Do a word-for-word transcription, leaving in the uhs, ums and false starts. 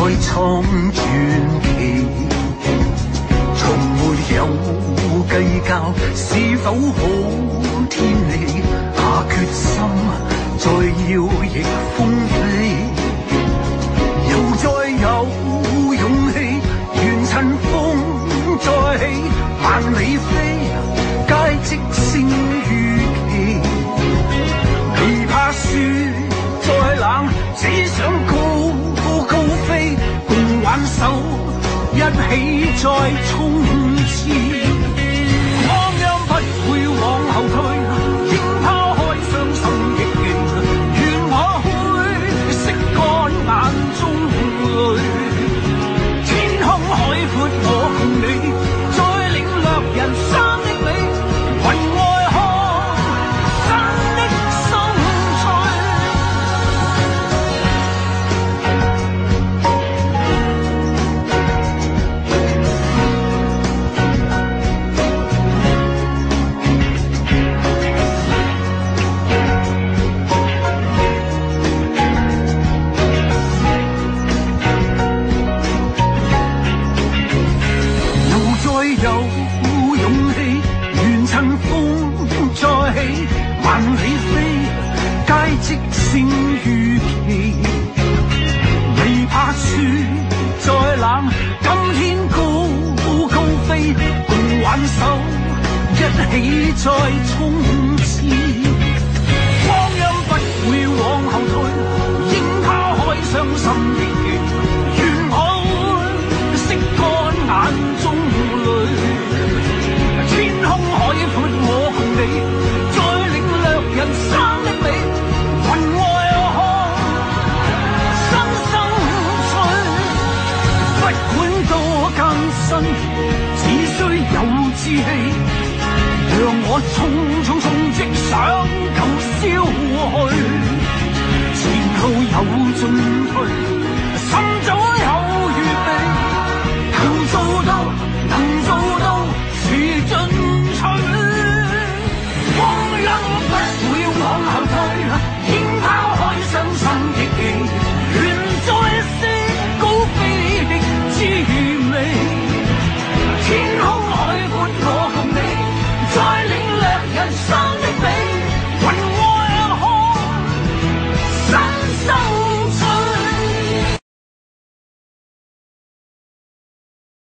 創傳奇，從沒有計較是否好天理，下決心再要逆風飛，又再有勇氣，願趁風再起，萬里飛，皆即勝預期，未怕雪再冷，只想高高飛，共挽手一起再衝刺，光陰不會往後退，應拋開傷心逆境，願我會拭乾眼中淚，天空海闊我共你，再領略人生的美，雲外看真的心醉。有勇氣，願趁風再起，萬里飛，皆即勝預期，未怕雪再冷，今天高高飛，共挽手一起再衝刺，光陰不會往後退，應拋開傷心逆境，願我會拭乾眼中天空海闊我共你，再領略人生的美，雲外看生生醉，不管多艱辛，只需有志氣，讓我衝衝衝即想舊消去，前路有進退。